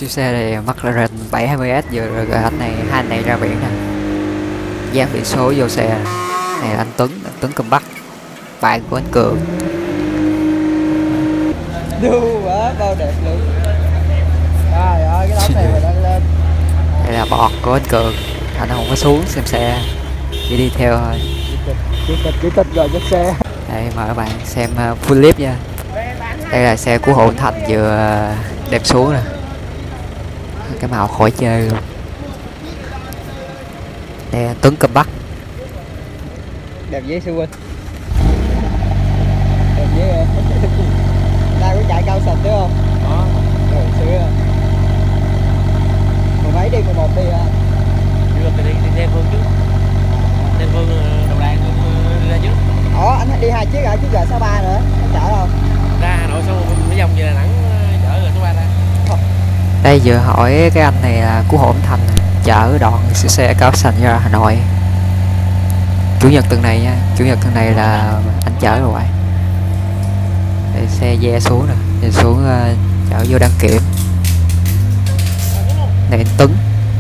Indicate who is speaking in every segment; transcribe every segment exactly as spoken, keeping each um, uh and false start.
Speaker 1: Siêu xe này McLaren bảy hai mươi S vừa rồi anh này hai anh này ra biển nè, dán biển số vô xe. Này là anh Tuấn, anh Tuấn Cầm Bắc, bạn của anh Cường.
Speaker 2: Du quá, bao đẹp luôn. Trời ơi, cái tấm này mà đang lên.
Speaker 1: Đây là bọt của anh Cường, anh không có xuống xem xe, chỉ đi theo thôi.
Speaker 2: Chủ tịch, chủ tịch rồi trên xe.
Speaker 1: Đây mời các bạn xem full clip nha. Đây là xe của Hộ Thành vừa đem xuống nè, cái màu khỏi chơi luôn. Đây là Tuấn Cầm Bắc.
Speaker 2: Đẹp dễ sư huynh. Đẹp dễ. Đang có chạy cao sạch đúng không? Đó. Rồi xưa. mười mấy đi, mười một đi à.
Speaker 3: Chưa thì đi đi theo Phương trước. Theo Phương đầu đàn đi ra trước.
Speaker 2: Ủa anh đi hai chiếc hả? Chứ giờ số ba nữa. Anh chở không?
Speaker 3: Ra Hà Nội xong rồi mới vòng về Đà Nẵng chở rồi số ba ra.
Speaker 1: Đây vừa hỏi cái anh này là của Hộ Thành chở đoạn xe cao xanh ra Hà Nội. Chủ nhật tuần này nha, chủ nhật tuần này là anh chở rồi. Đây xe ve xuống nè, về xuống uh, chở vô đăng kiểm. Này anh Tuấn.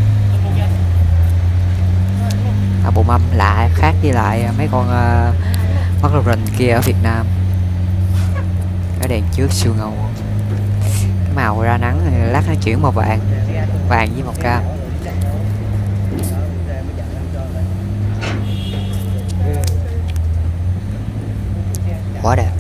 Speaker 1: À, bộ mâm lạ khác với lại mấy con uh, McLaren kia ở Việt Nam. Cái đèn trước siêu ngầu. Cái màu ra nắng thì lát nó chuyển màu vàng, vàng với màu cam. Quá đẹp.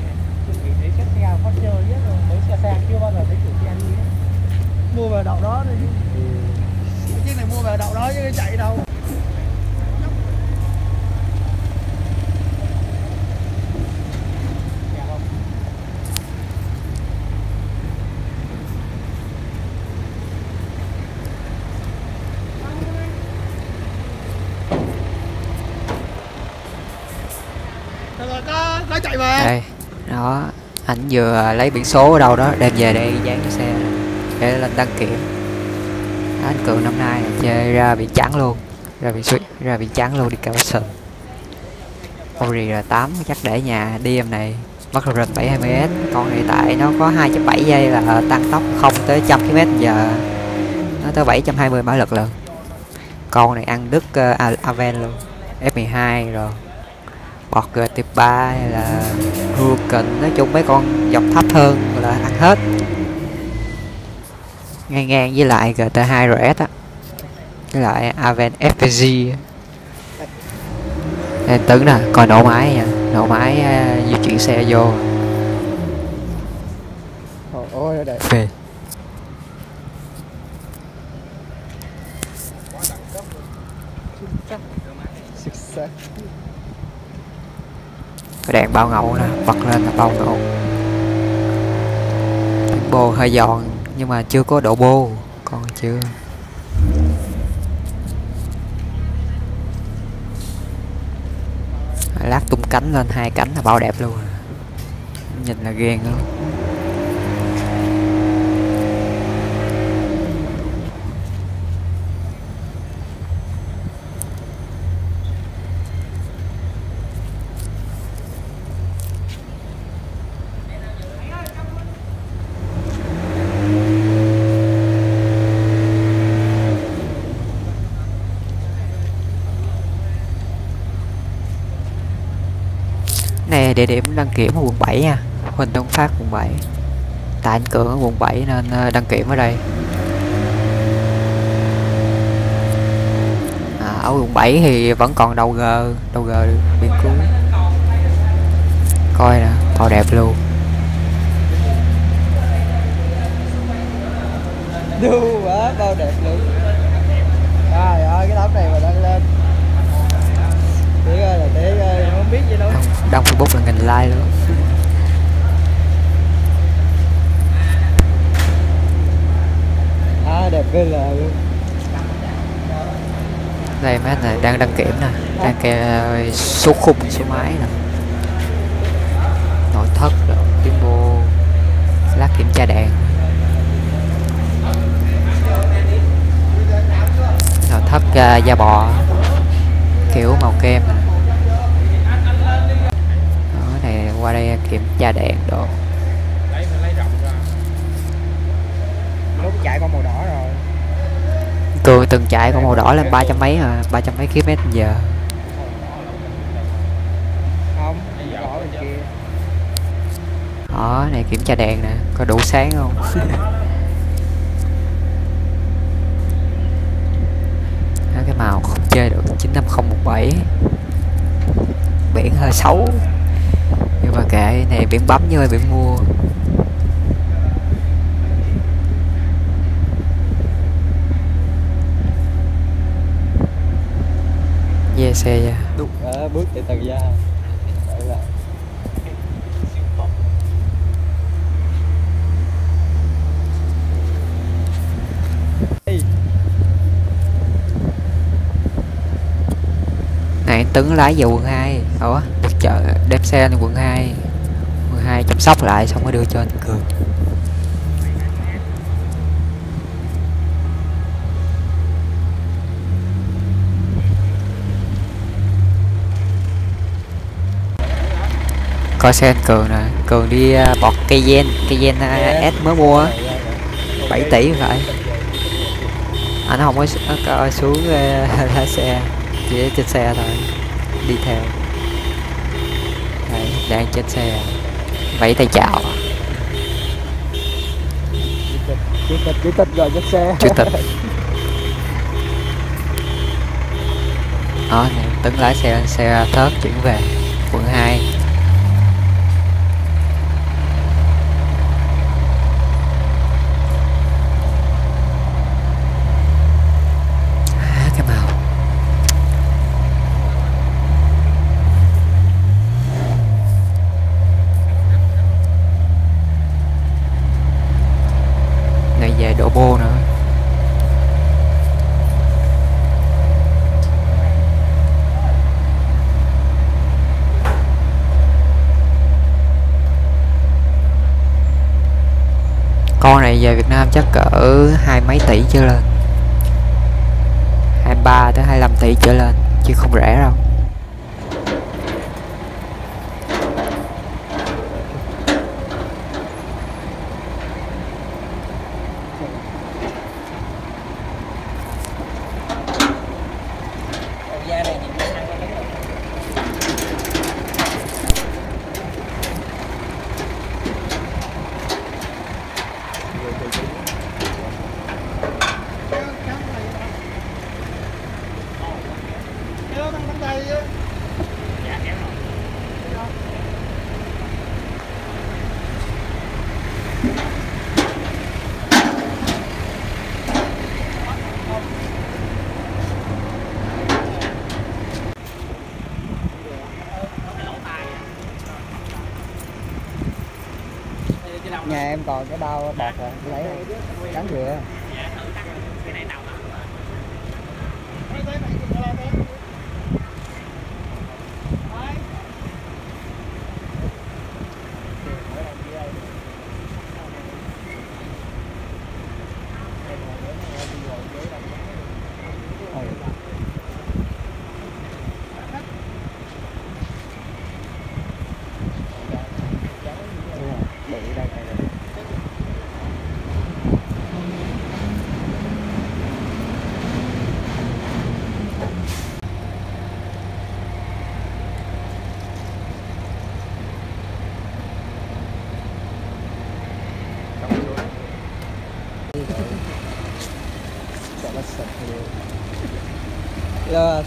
Speaker 2: Mua vào đậu đó đi. Cái chiếc này mua vào đậu đó chứ nó chạy đâu. Rồi có có chạy mà.
Speaker 1: Đây, đó, anh vừa lấy biển số ở đâu đó đem về đây dán cái xe để lên đăng kiểm. Đó, anh Cường năm nay là chơi ra biển trắng luôn, ra biển suýt, ra biển trắng luôn, đi cao sân. Audi R tám chắc để nhà đi em này. McLaren bảy hai mươi S, con này tại nó có hai chấm bảy giây là tăng tốc không tới trăm ki lô mét giờ, nó tới bảy trăm hai mươi mã lực lần. Con này ăn đứt uh, Aven luôn, F mười hai rồi. Bọt giê tê ba hay là Huracan, nói chung mấy con dòng thấp hơn là ăn hết. Ngang ngang với lại giê tê hai rờ ét á, với lại Aven ép pê giê. Em Tấn nè, coi nổ máy nha, nổ máy uh, di chuyển xe vô.
Speaker 2: Ôi đẹp.
Speaker 1: Phê.
Speaker 2: Xuất sắc.
Speaker 1: Cái đèn bao ngầu nè, bật lên là bao ngầu. Bô hơi giòn nhưng mà chưa có độ bô, còn chưa. Lát tung cánh lên, hai cánh là bao đẹp luôn, nhìn là ghiền luôn. Này địa điểm đăng kiểm ở quận bảy nha, Huỳnh Tấn Phát quận bảy. Tại anh Cường ở quận bảy nên đăng kiểm ở đây. À, ở quận bảy thì vẫn còn đầu G, đầu G biển cuối. Coi nè, to đẹp luôn.
Speaker 2: Du quá, bao đẹp luôn. Trời ơi, cái tấm này mà đang lên. Để ơi là để ơi, không biết gì đâu.
Speaker 1: Đăng Facebook là nghìn like luôn.
Speaker 2: À đẹp ghê là luôn.
Speaker 1: Đây mấy anh này đang đăng kiểm nè, đang kê số khung số máy nè, nội thất rồi, tuyên bố, lát kiểm tra đèn, nội thất uh, da bò kiểu màu kem. Đó, này qua đây kiểm tra đèn đồ.
Speaker 2: Lúc chạy con một
Speaker 1: Cường từng chạy con màu đỏ lên ba trăm mấy à, ba trăm mấy km giờ.
Speaker 2: Không, đỏ bên kia.
Speaker 1: Đó, này kiểm tra đèn nè, có đủ sáng không? Đó, cái màu không chơi được chín năm không một bảy. Biển hơi xấu. Nhưng mà kệ, này biển bấm như biển mua. Về xe ra.
Speaker 2: Đúng, à, bước từ từ ra. Gọi là
Speaker 1: Này Tấn lái về quận hai. Ủa, được chợ đem xe lên quận hai. Quận hai chăm sóc lại xong mới đưa cho anh Cường. Coi xe anh Cường nè, Cường đi uh, bọt cây gen, cây gen uh, S mới mua bảy tỷ phải. Anh không có coi xuống uh, lái xe, chỉ trên xe thôi, đi theo. Đây, đang trên xe, vẫy tay chào.
Speaker 2: chủ tịch, chủ tịch rồi trên xe.
Speaker 1: Chủ tịch. Đó, này, Tấn lái xe xe thớt chuyển về quận hai. Về đổ bô nữa. Con này về Việt Nam chắc cỡ hai mấy tỷ trở lên, hai mươi ba tới hai mươi lăm tỷ trở lên chứ không rẻ đâu.
Speaker 2: Nhà em còn cái bao bọt rồi, lấy cắn rửa. Là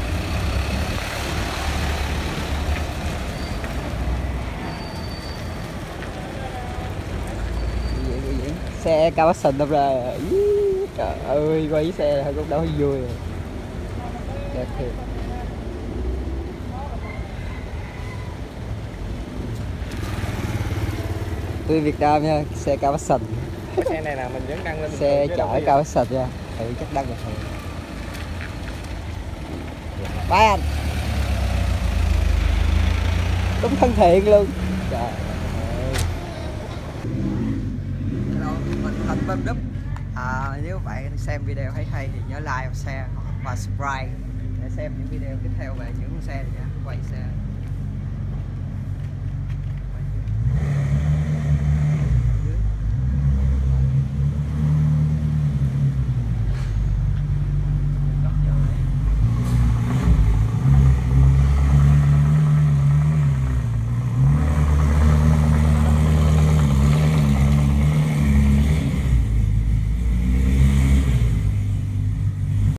Speaker 2: xe cao bát sình đâu ra. Ý, trời ơi, quay với xe là cũng đâu vui rồi. Đẹp thiệt. Tôi Việt Nam nha, xe cao bát sình.
Speaker 3: Xe này là mình vẫn đăng lên
Speaker 2: xe chở cao bát sình nha. Ừ, chắc đăng được thường. Bye anh. Đúng thân thiện luôn. Trời ơi. Hello, mình Thành Bơm Đúp. À, nếu bạn xem video thấy hay thì nhớ like và share và subscribe để xem những video tiếp theo về những con xe này nha. Quay xe.